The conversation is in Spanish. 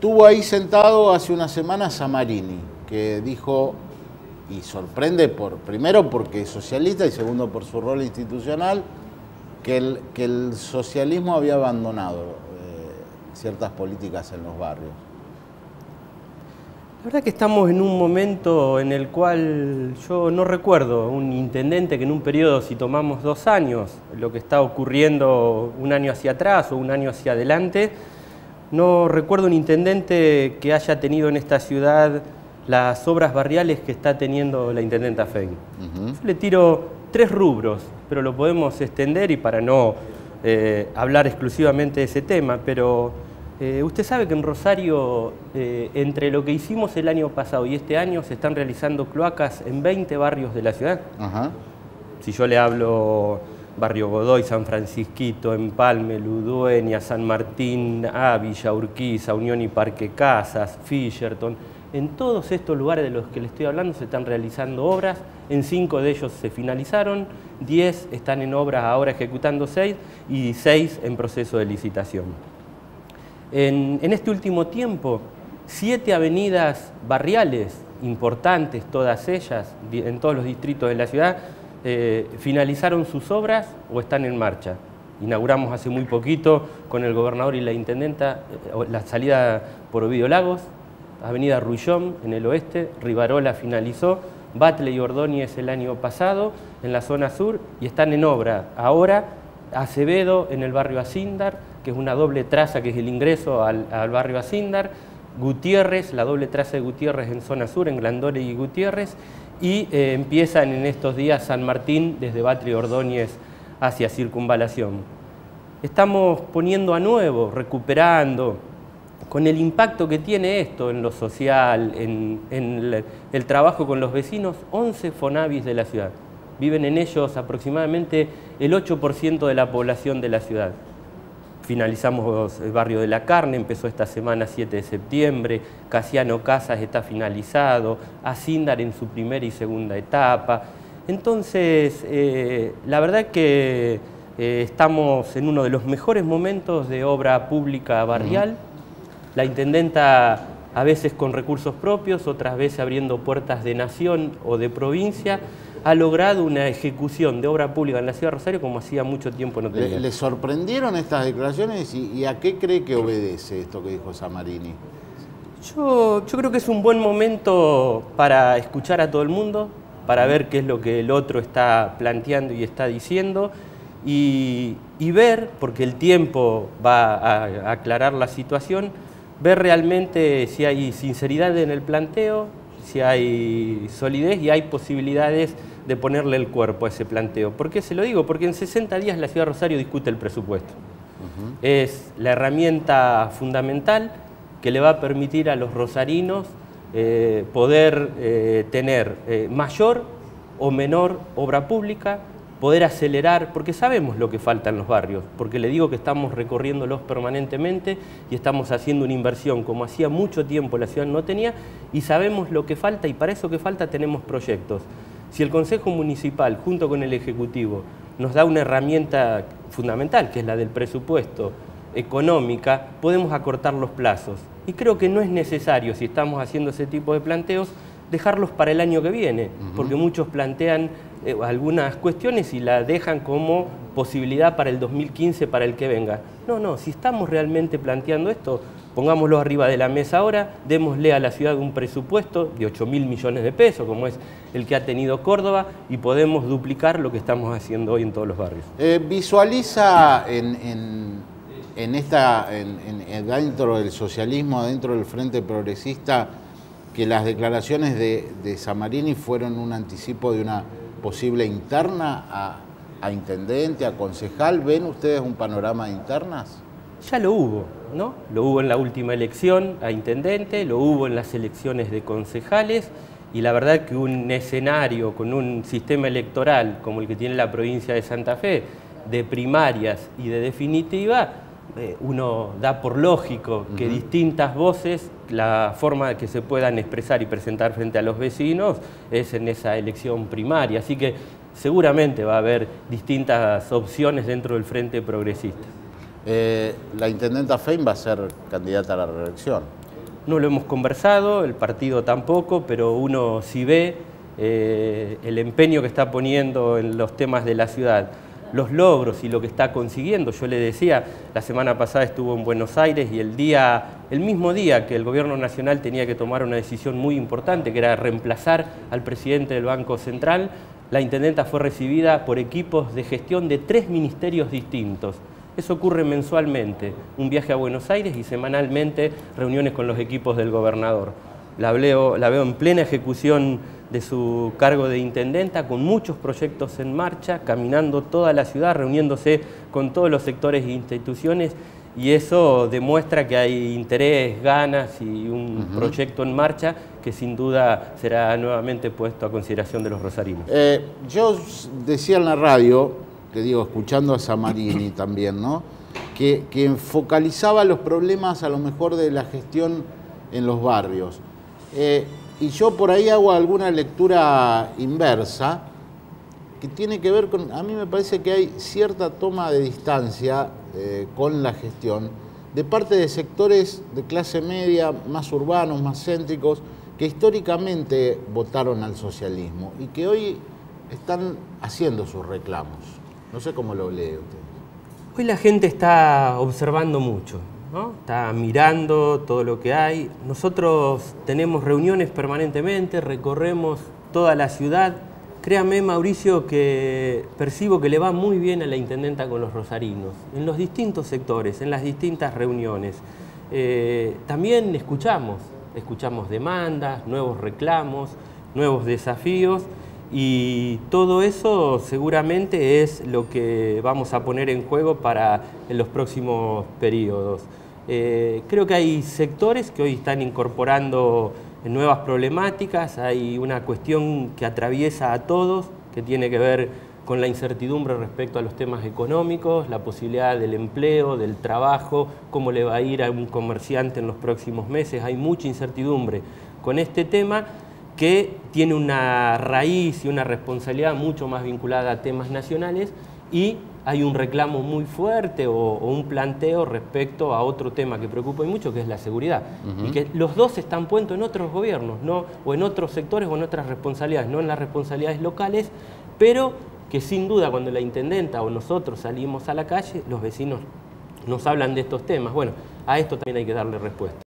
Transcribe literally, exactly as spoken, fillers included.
Estuvo ahí sentado hace unas semanas Samarini, que dijo, y sorprende por, primero porque es socialista y segundo por su rol institucional, que el, que el socialismo había abandonado eh, ciertas políticas en los barrios. La verdad que estamos en un momento en el cual yo no recuerdo un intendente que en un periodo, si tomamos dos años, lo que está ocurriendo un año hacia atrás o un año hacia adelante, no recuerdo un intendente que haya tenido en esta ciudad las obras barriales que está teniendo la intendenta Fein. Uh-huh. Yo le tiro tres rubros, pero lo podemos extender y para no eh, hablar exclusivamente de ese tema, pero eh, usted sabe que en Rosario, eh, entre lo que hicimos el año pasado y este año, se están realizando cloacas en veinte barrios de la ciudad. Uh-huh. Si yo le hablo Barrio Godoy, San Francisquito, Empalme, Ludueña, San Martín, Ávila, Urquiza, Unión y Parque Casas, Fisherton. En todos estos lugares de los que le estoy hablando se están realizando obras, en cinco de ellos se finalizaron, diez están en obras ahora ejecutando seis y seis en proceso de licitación. En, en este último tiempo, siete avenidas barriales importantes, todas ellas, en todos los distritos de la ciudad, Eh, finalizaron sus obras o están en marcha. Inauguramos hace muy poquito con el gobernador y la intendenta eh, la salida por Ovidio Lagos, Avenida Ruillón en el oeste, Rivarola finalizó, Batlle y Ordóñez el año pasado en la zona sur y están en obra ahora Acevedo en el barrio Acíndar, que es una doble traza que es el ingreso al, al barrio Acíndar, Gutiérrez, la doble traza de Gutiérrez en zona sur, en Glandore y Gutiérrez, y eh, empiezan en estos días San Martín desde Batlle Ordóñez hacia Circunvalación. Estamos poniendo a nuevo, recuperando, con el impacto que tiene esto en lo social, en, en el, el trabajo con los vecinos, once Fonavis de la ciudad. Viven en ellos aproximadamente el ocho por ciento de la población de la ciudad. Finalizamos el barrio de la Carne, empezó esta semana siete de septiembre, Casiano Casas está finalizado, Acíndar en su primera y segunda etapa. Entonces, eh, la verdad es que eh, estamos en uno de los mejores momentos de obra pública barrial. Uh-huh. La intendenta a veces con recursos propios, otras veces abriendo puertas de nación o de provincia, ha logrado una ejecución de obra pública en la ciudad de Rosario como hacía mucho tiempo no tenía. ¿Le, ¿Le sorprendieron estas declaraciones y, y a qué cree que obedece esto que dijo Samarini? Yo, yo creo que es un buen momento para escuchar a todo el mundo, para ver qué es lo que el otro está planteando y está diciendo y, y ver, porque el tiempo va a, a aclarar la situación, ver realmente si hay sinceridad en el planteo, si hay solidez y hay posibilidades de ponerle el cuerpo a ese planteo. ¿Por qué se lo digo? Porque en sesenta días la ciudad de Rosario discute el presupuesto. Uh-huh. Es la herramienta fundamental que le va a permitir a los rosarinos eh, poder eh, tener eh, mayor o menor obra pública, poder acelerar, porque sabemos lo que falta en los barrios, porque le digo que estamos recorriéndolos permanentemente y estamos haciendo una inversión como hacía mucho tiempo la ciudad no tenía y sabemos lo que falta y para eso que falta tenemos proyectos. Si el Consejo Municipal, junto con el Ejecutivo, nos da una herramienta fundamental, que es la del presupuesto económica, podemos acortar los plazos. Y creo que no es necesario, si estamos haciendo ese tipo de planteos, dejarlos para el año que viene, uh-huh. porque muchos plantean eh, algunas cuestiones y la dejan como posibilidad para el dos mil quince, para el que venga. No, no, si estamos realmente planteando esto, pongámoslo arriba de la mesa ahora, démosle a la ciudad un presupuesto de ocho mil millones de pesos, como es el que ha tenido Córdoba, y podemos duplicar lo que estamos haciendo hoy en todos los barrios. Eh, ¿Visualiza en, en, en esta, en, en, dentro del socialismo, dentro del Frente Progresista, que las declaraciones de, de Samarini fueron un anticipo de una posible interna a, a intendente, a concejal? ¿Ven ustedes un panorama de internas? Ya lo hubo, ¿no? Lo hubo en la última elección a intendente, lo hubo en las elecciones de concejales y la verdad que un escenario con un sistema electoral como el que tiene la provincia de Santa Fe, de primarias y de definitiva, eh, uno da por lógico que uh-huh. distintas voces, la forma de que se puedan expresar y presentar frente a los vecinos es en esa elección primaria. Así que seguramente va a haber distintas opciones dentro del Frente Progresista. Eh, la intendenta Fein va a ser candidata a la reelección. no lo hemos conversado, el partido tampoco, pero uno sí ve eh, el empeño que está poniendo en los temas de la ciudad, los logros y lo que está consiguiendo. Yo le decía, la semana pasada estuvo en Buenos Aires y el, día, el mismo día que el Gobierno Nacional tenía que tomar una decisión muy importante, que era reemplazar al presidente del Banco Central, la intendenta fue recibida por equipos de gestión de tres ministerios distintos. Eso ocurre mensualmente, un viaje a Buenos Aires y semanalmente reuniones con los equipos del gobernador. La veo, la veo en plena ejecución de su cargo de intendenta, con muchos proyectos en marcha, caminando toda la ciudad, reuniéndose con todos los sectores e instituciones, y eso demuestra que hay interés, ganas y un uh-huh. proyecto en marcha que sin duda será nuevamente puesto a consideración de los rosarinos. Eh, yo decía en la radio, te digo, escuchando a Samarini también, ¿no? Que, que focalizaba los problemas a lo mejor de la gestión en los barrios. Eh, y yo por ahí hago alguna lectura inversa que tiene que ver con, a mí me parece que hay cierta toma de distancia eh, con la gestión de parte de sectores de clase media, más urbanos, más céntricos, que históricamente votaron al socialismo y que hoy están haciendo sus reclamos. No sé cómo lo lee usted. Hoy la gente está observando mucho, ¿no? Está mirando todo lo que hay. Nosotros tenemos reuniones permanentemente, recorremos toda la ciudad. Créame, Mauricio, que percibo que le va muy bien a la intendenta con los rosarinos, en los distintos sectores, en las distintas reuniones. Eh, también escuchamos, escuchamos demandas, nuevos reclamos, nuevos desafíos. Y todo eso seguramente es lo que vamos a poner en juego para en los próximos periodos. Eh, creo que hay sectores que hoy están incorporando nuevas problemáticas, hay una cuestión que atraviesa a todos, que tiene que ver con la incertidumbre respecto a los temas económicos, la posibilidad del empleo, del trabajo, cómo le va a ir a un comerciante en los próximos meses. Hay mucha incertidumbre con este tema, que tiene una raíz y una responsabilidad mucho más vinculada a temas nacionales, y hay un reclamo muy fuerte o, o un planteo respecto a otro tema que preocupa mucho, que es la seguridad. Uh-huh. Y que los dos están puestos en otros gobiernos, ¿no? O en otros sectores o en otras responsabilidades, no en las responsabilidades locales, pero que sin duda cuando la intendenta o nosotros salimos a la calle, los vecinos nos hablan de estos temas. Bueno, a esto también hay que darle respuesta.